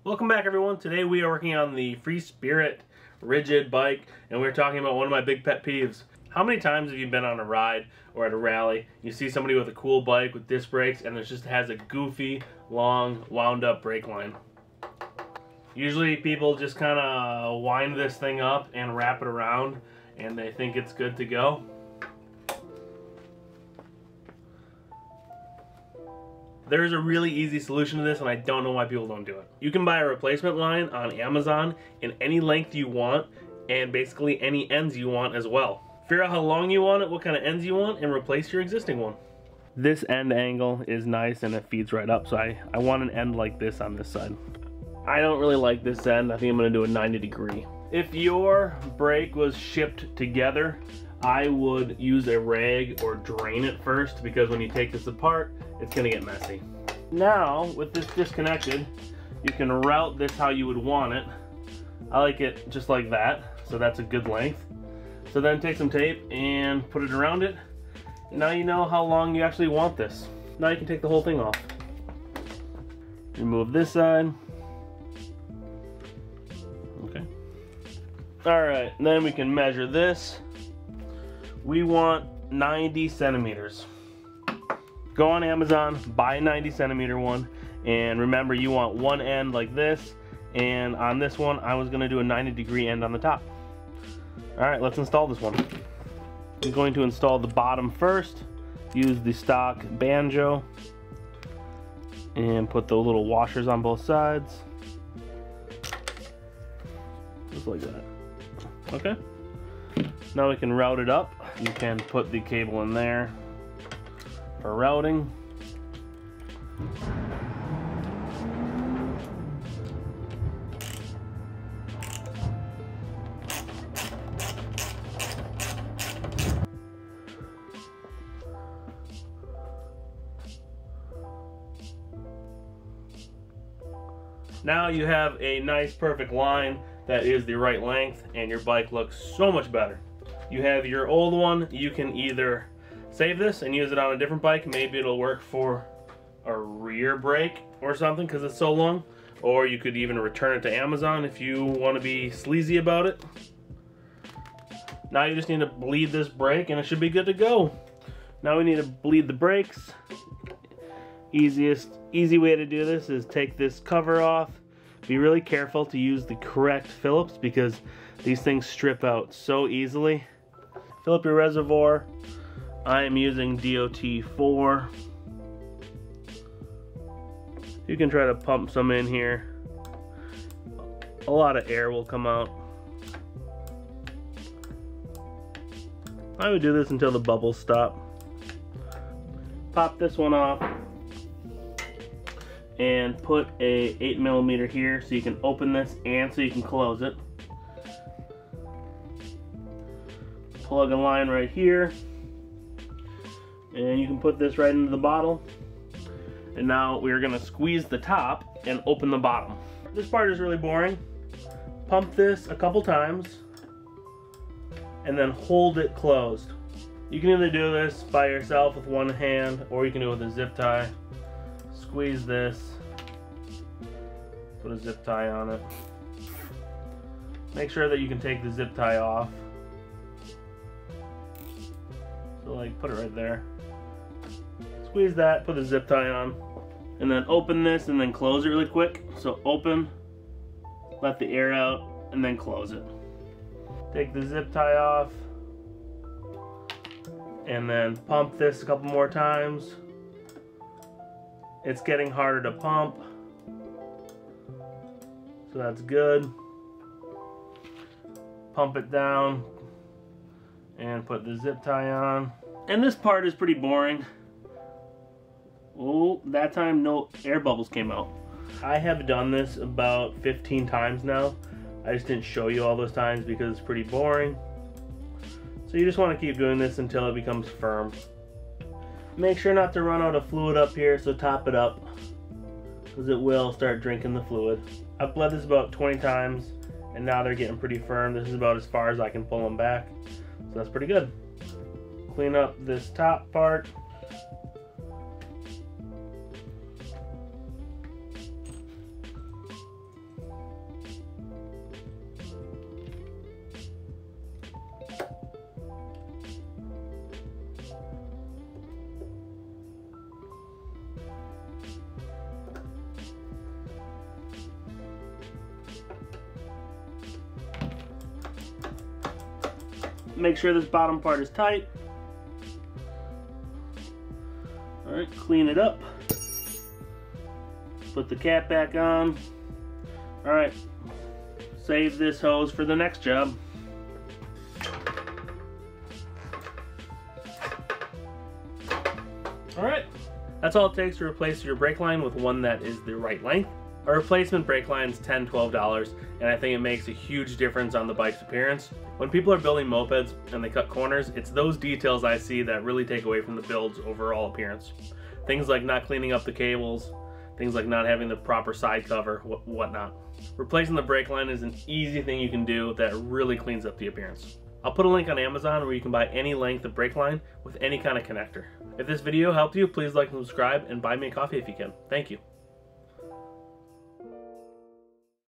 Welcome back, everyone. Today we are working on the Free Spirit rigid bike, and we're talking about one of my big pet peeves. How many times have you been on a ride or at a rally, you see somebody with a cool bike with disc brakes and it just has a goofy, long, wound up brake line? Usually people just kind of wind this thing up and wrap it around and they think it's good to go. There's a really easy solution to this, and I don't know why people don't do it. You can buy a replacement line on Amazon in any length you want, and basically any ends you want as well. Figure out how long you want it, what kind of ends you want, and replace your existing one. This end angle is nice and it feeds right up, so I want an end like this on this side. I don't really like this end. I think I'm gonna do a 90-degree. If your brake was shipped together, I would use a rag or drain it first, because when you take this apart, it's gonna get messy. Now, with this disconnected, you can route this how you would want it. I like it just like that, so that's a good length. So then take some tape and put it around it. Now you know how long you actually want this. Now you can take the whole thing off. Remove this side. Okay. Alright, then we can measure this. We want 90 centimeters. Go on Amazon, buy a 90 centimeter one, and remember you want one end like this, and on this one I was gonna do a 90-degree end on the top. Alright, let's install this one. I'm going to install the bottom first, use the stock banjo, and put the little washers on both sides. Just like that. Okay. Now we can route it up. You can put the cable in there for routing. Now you have a nice perfect line that is the right length, and your bike looks so much better. You have your old one, you can either save this and use it on a different bike. Maybe it'll work for a rear brake or something because it's so long. Or you could even return it to Amazon if you want to be sleazy about it. Now you just need to bleed this brake and it should be good to go. Now we need to bleed the brakes. Easy way to do this is take this cover off. Be really careful to use the correct Phillips because these things strip out so easily. Fill up your reservoir. I am using DOT4. You can try to pump some in here. A lot of air will come out. I would do this until the bubbles stop. Pop this one off and put a 8mm here so you can open this and so you can close it. Plug a line right here, and you can put this right into the bottle. And now we're gonna squeeze the top and open the bottom. This part is really boring. Pump this a couple times and then hold it closed. You can either do this by yourself with one hand, or you can do it with a zip tie. Squeeze this, put a zip tie on it. Make sure that you can take the zip tie off. So like, put it right there. Squeeze that, put the zip tie on, and then open this and then close it really quick. So open, let the air out, and then close it. Take the zip tie off, and then pump this a couple more times. It's getting harder to pump, so that's good. Pump it down and put the zip tie on. And this part is pretty boring. Oh, that time no air bubbles came out. I have done this about 15 times now. I just didn't show you all those times because it's pretty boring. So you just want to keep doing this until it becomes firm. Make sure not to run out of fluid up here, so top it up, because it will start drinking the fluid. I've bled this about 20 times, and now they're getting pretty firm. This is about as far as I can pull them back, so that's pretty good. Clean up this top part. make sure this bottom part is tight. Alright, clean it up. Put the cap back on. Alright, save this hose for the next job. Alright, that's all it takes to replace your brake line with one that is the right length. A replacement brake line is $10, $12, and I think it makes a huge difference on the bike's appearance. When people are building mopeds and they cut corners, it's those details I see that really take away from the build's overall appearance. Things like not cleaning up the cables, things like not having the proper side cover, whatnot. Replacing the brake line is an easy thing you can do that really cleans up the appearance. I'll put a link on Amazon where you can buy any length of brake line with any kind of connector. If this video helped you, please like and subscribe and buy me a coffee if you can. Thank you.